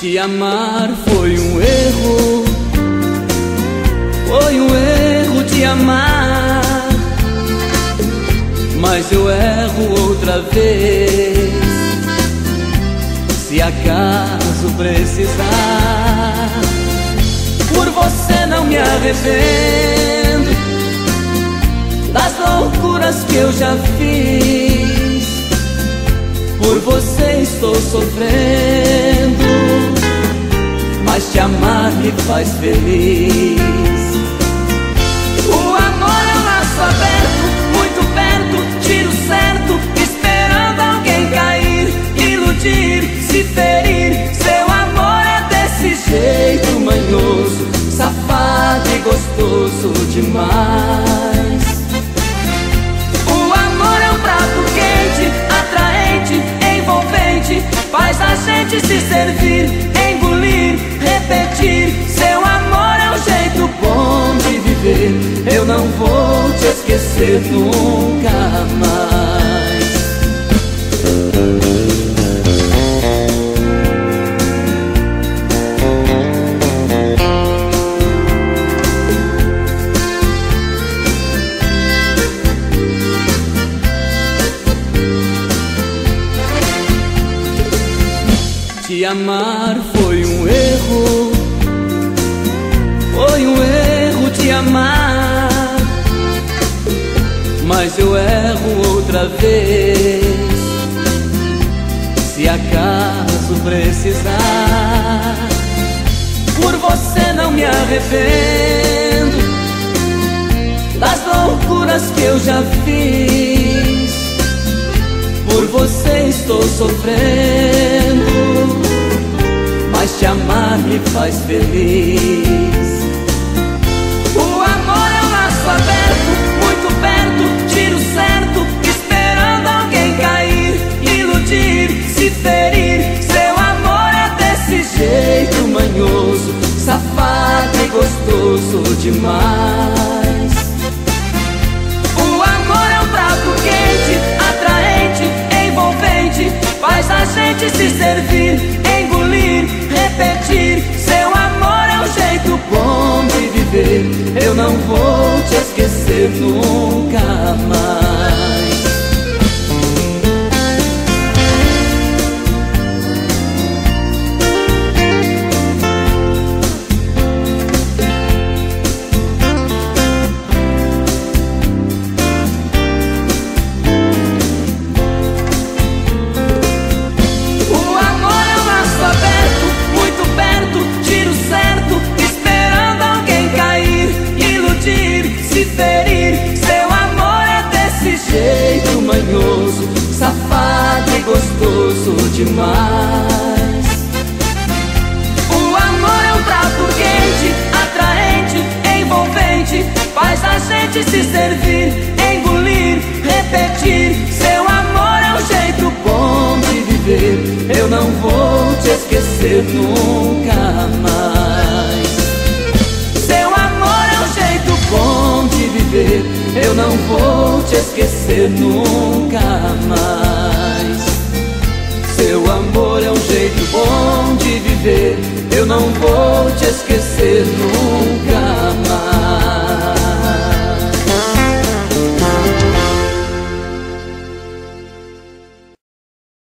Te amar foi um erro, foi um erro te amar, mas eu erro outra vez, se acaso precisar. Por você não me arrependo das loucuras que eu já fiz, por você estou sofrendo, mas te amar me faz feliz. O amor é um laço aberto, muito perto, tiro certo, esperando alguém cair, iludir, se ferir. Seu amor é desse jeito manhoso, safado e gostoso demais. O amor é um prato quente, atraente, envolvente, faz a gente se servir, engolir, repetir. Seu amor é um jeito bom de viver, eu não vou te esquecer nunca mais. Te amar foi um erro, foi um erro te amar, mas eu erro outra vez, se acaso precisar. Por você não me arrependo das loucuras que eu já fiz, por você estou sofrendo, mas te amar me faz feliz. O amor é um laço aberto, muito perto, tiro certo, esperando alguém cair, iludir, se ferir. Seu amor é desse jeito manhoso, safado e gostoso demais. O amor é um prato quente, atraente, envolvente, faz a gente se servir, engolir, repetir. Seu amor é um jeito bom de viver, eu não vou te esquecer nunca mais. Safado e gostoso demais. O amor é um prato quente, atraente, envolvente, faz a gente se servir, engolir, repetir. Seu amor é um jeito bom de viver, eu não vou te esquecer nunca mais. Seu amor é um jeito bom de viver, eu não vou te esquecer nunca mais. Seu amor é um jeito bom de viver, eu não vou te esquecer nunca mais.